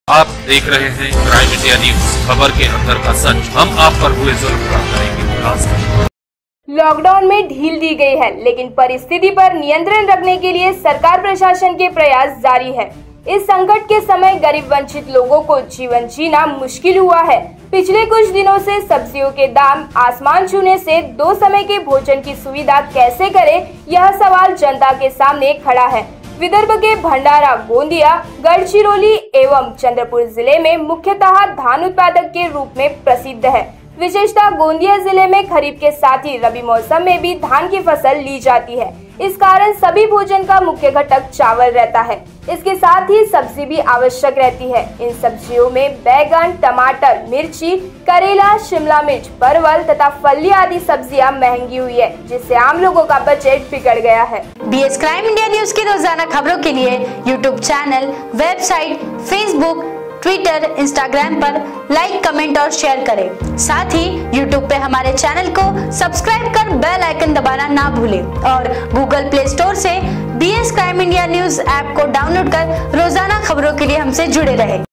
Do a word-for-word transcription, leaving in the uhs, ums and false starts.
आप देख रहे हैं क्राइम इंडिया न्यूज, खबर के अंदर का सच। हम आप पर हुए जुल्म का करेंगे खुलासा। लॉकडाउन में ढील दी गई है, लेकिन परिस्थिति पर नियंत्रण रखने के लिए सरकार प्रशासन के प्रयास जारी है। इस संकट के समय गरीब वंचित लोगों को जीवन जीना मुश्किल हुआ है। पिछले कुछ दिनों से सब्जियों के दाम आसमान छूने से दो समय के भोजन की सुविधा कैसे करें, यह सवाल जनता के सामने खड़ा है। विदर्भ के भंडारा, गोंदिया, गढ़चिरौली एवं चंद्रपुर जिले में मुख्यतः धान उत्पादक के रूप में प्रसिद्ध है। विशेषतः गोंदिया जिले में खरीफ के साथ ही रबी मौसम में भी धान की फसल ली जाती है। इस कारण सभी भोजन का मुख्य घटक चावल रहता है। इसके साथ ही सब्जी भी आवश्यक रहती है। इन सब्जियों में बैगन, टमाटर, मिर्ची, करेला, शिमला मिर्च, परवल तथा फली आदि सब्जियां महंगी हुई है, जिससे आम लोगों का बजट बिगड़ गया है। बीएस क्राइम इंडिया न्यूज की रोजाना खबरों के लिए YouTube channel, website, Facebook, Twitter, Instagram पर लाइक, कमेंट और शेयर करें। साथ ही यूट्यूब पे हमारे चैनल को सब्सक्राइब कर बेल आइकन दबाना ना भूलें और गूगल प्ले स्टोर से BS crime India news app को डाउनलोड कर रोजाना खबरों के लिए हमसे जुड़े रहें।